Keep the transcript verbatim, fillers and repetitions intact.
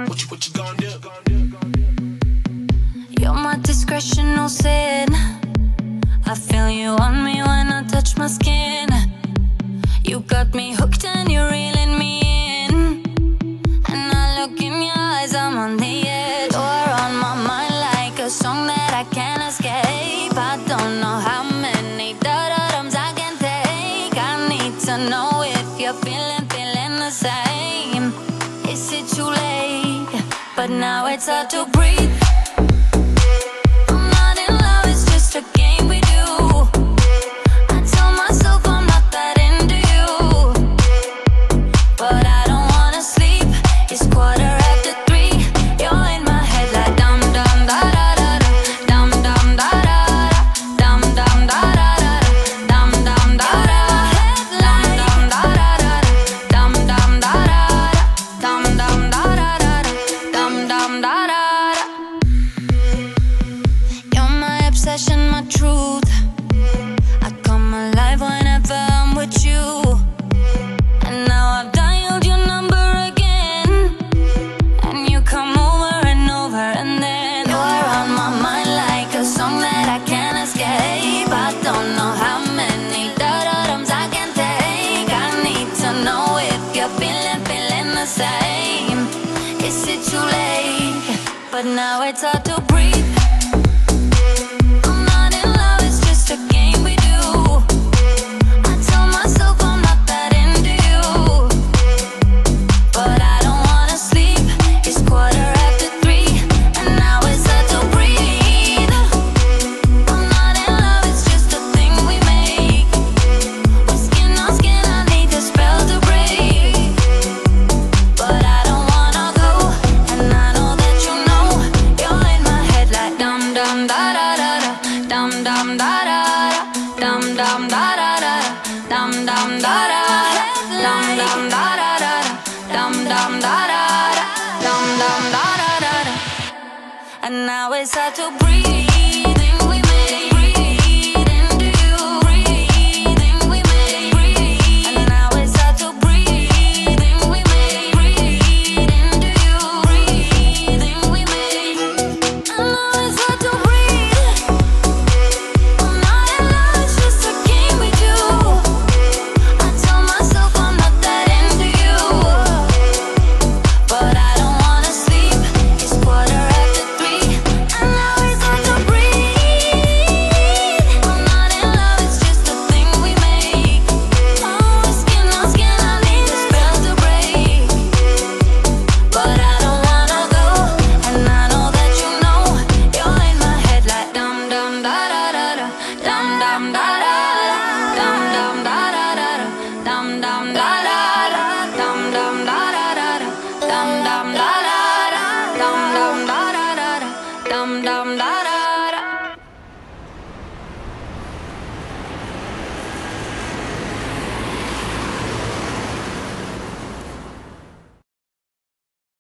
What you, what you gonna do? You're my discretion, no sin. I feel you on me when I touch my skin. You got me hooked and you're reeling me in. And I look in your eyes, I'm on the edge. You're on my mind like a song that I can't escape. I don't know how many da-da-dums I can take. I need to know if you're feeling, feeling the same. Is it too late? But now it's hard to breathe. I'm not in love, it's just a game we do. I tell myself I'm not that into you, but I don't wanna sleep. It's quarter after three. You're in my head like dum dum da da da da, dum dum da da da, dum dum da da da, dum dum da da, dum dum da da da, dum dum da da, dum dum da da da, dum dum da da. You're my obsession, my truth. I come alive whenever I'm with you. And now I've dialed your number again, and you come over and over, and then you're on my mind like a song that I can't escape. I don't know how many da-da-dums I can take. I need to know if you're feeling, feeling the same. Is it too late? But now it's hard to breathe. I'm not in love, it's just a game we do. I tell myself I'm not that into you, but I don't wanna sleep. It's quarter after three, and now it's hard to breathe. I'm not in love, it's just a thing we make. We're skin on skin, I need the spell to break. But I don't wanna go, and I know that you know. You're in my head like dum dum da da da da, dum dum da da da, dum dum da da da, dum dum da da da, dum dum da da da, dum dum da da da, dum dum da da da. And now it's hard to breathe. We make breathe into you. Breathing we make breathe. And now it's hard to breathe. We make breathe into you. Breathing we make. And now it's hard to breathe. I'm not in love, it's just a game we do. I tell myself I'm not that into you, but I don't wanna sleep. It's quarter after three, and now it's hard to breathe. I'm not in love, it's just a thing we make. Oh, skin on skin, I need the spell to break. But I don't wanna go, and I know that you know. You're in my head like dum dum da da da da, dum dum da da da, dum dum da da da, dum dum da da.